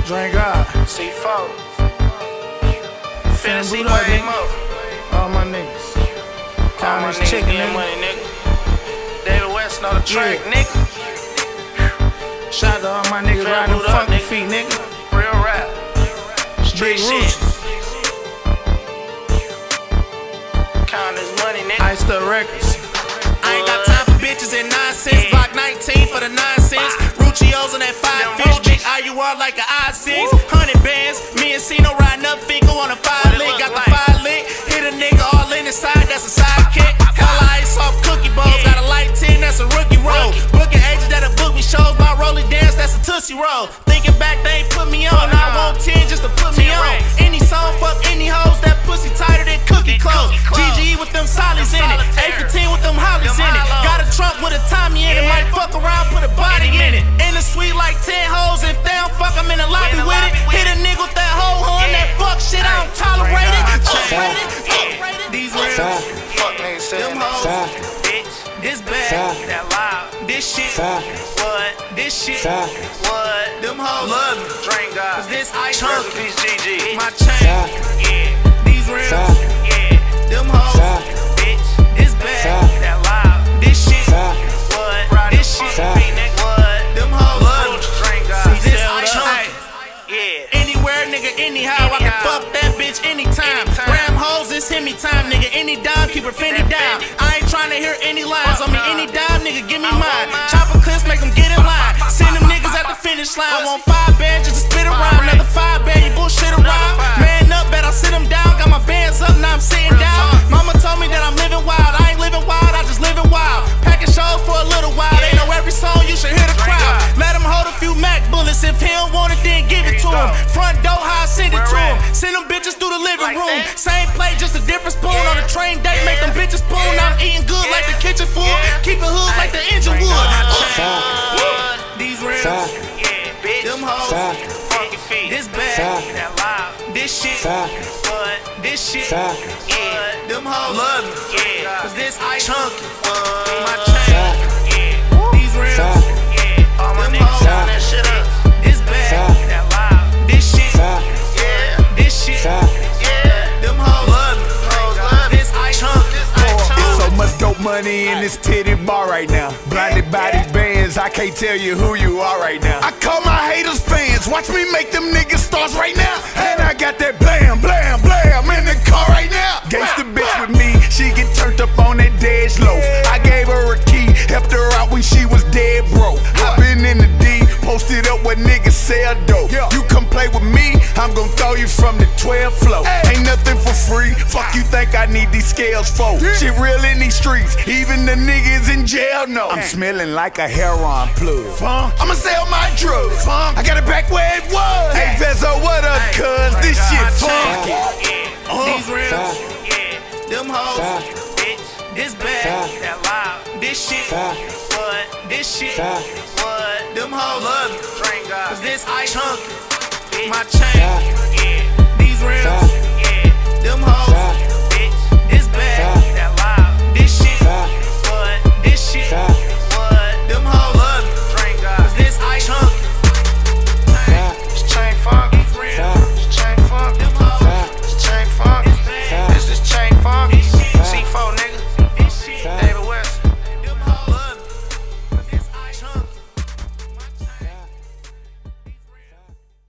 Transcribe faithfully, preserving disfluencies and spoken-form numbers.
Drink up. C four. Finna see boot up, way nigga. more. All my niggas. All Count my this niggas chicken, getting nigga. money, nigga. David West know the track, Yeah. nigga. Shout out to all my niggas Fam riding them boot up, funky nigga. feet, nigga. Real rap. Street Big shit. roots. Count this money, nigga. Ice the records. I ain't got time for bitches and nonsense. Block nineteen for the nonsense. Ruchios on that five Them fish. Big Ruchis. I U R like an I six. Hundred bands. Me and Cino riding up Fico on a five What it lick. look Got the like? five lick. Hit a nigga all in the side. That's a sidekick. Hella ice off cookie bowls. Yeah. Got a light ten. That's a rookie roll. Rookie. Booking agents that'll book me shows by Rolly Dance. That's a Tootsie Roll. Thinking back, they ain't put me on. I want ten just to put me ten on. racks. Any song, fuck any hoes. That pussy tighter than cookie Than clothes. cookie clothes. G G with them solids in it. Solitaire. A fifteen with them hollies Them in it. hollows. Got a trunk with a Tommy in it. Yeah. Might fuck around, put a body Get in it. it. In the suite like ten hoes. If they don't fuck, I'm in the lobby in the with lobby it. with Hit a it. nigga with that whole hun. Yeah. That fuck shit, I don't tolerate it. My Tolerate it. chain. Tolerate it. These rims, Fuck niggas saying them that. hoes, Bitch. this bag, That loud. this shit, What? this shit, What? them hoes love me. Drink God. Cause this ice Rest in chunky. peace, G G. My chain, Yeah. these rims, Yeah. them hoes, Bitch. this bag, That loud. this shit, What? This shit. What? them hoes love me. Drink God. See this Sell ice up. chunky. Yeah. Anywhere, nigga, anyhow, I can Anyhow. fuck that bitch anytime. Anytime. Ram hoes, it's hit me time, nigga. Any dime, keep her Fendi That down. Fendi. I ain't tryna hear any lines. Fuck On me, nah. any dime, nigga, give me I want mine. mine. Chopper clips, make them get in line. Send them niggas at the finish line. Want five bands just to spit around. Five Another five band, you bullshit around. five. Man up, bet I sit them down. Got my bands up, now I'm sitting Real down. talk. Mama told me that I'm living wild. I ain't living wild, I just living wild. Packing shows for a little while. They Yeah. know every song, you should hear the Drink crowd. up. Let him hold a few Mac bullets. If he don't want it, then give it There to you him. go. Front door, how I send it Where to him. at? Send them bitches through the living Like room. that? Same plate, just a different spoon. Yeah. On a train date, make them Yeah. bitches spoon. Yeah. I'm eating good like the Yeah. kitchen food. Yeah. Keep it hood like the engine Drink wood. up. My Uh, chain. What? These rims, Yeah. Bitch. them hoes, Funky feet. this bag, That loud. this shit, What? this shit, Yeah. them hoes love me. Yeah. Cause this ice chunky, What? my chain, Yeah. these rims, Yeah. All my Them niggas hoes. shine that shit up. this bag, That loud. this shit, Yeah. this shit, Yeah. them hoes love me. Hoes love me. This ice chunky. It's so much dope money in this titty bar right now. Blinded by these bands, I can't tell you who you are right now. I call my haters fans, watch me make them niggas stars right now. And I got that blam, blam, blam in the car right now. Gangsta bitch with me, she get turned up on that dead low. I gave her a key, helped her out when she was dead broke. I been in the D, posted up where niggas sell dope. You come play with me, I'm gon' throw you from the twelfth floor. Ain't nothing for free, fuck you think I need these scales for? Shit real in these streets, even the niggas in jail know. I'm smelling like a heroin plug. Funk, I'ma sell my drugs. Funk, I got it back where it was. Hey Vezzo, what up, cuz? This shit funky. Yeah. These rims, Yeah. them hoes, Bitch. this bag, That loud. this shit, What? this shit, What? them hoes love me. Drink God. Cause this ice chunky, Bitch. my chain, Yeah. these rims,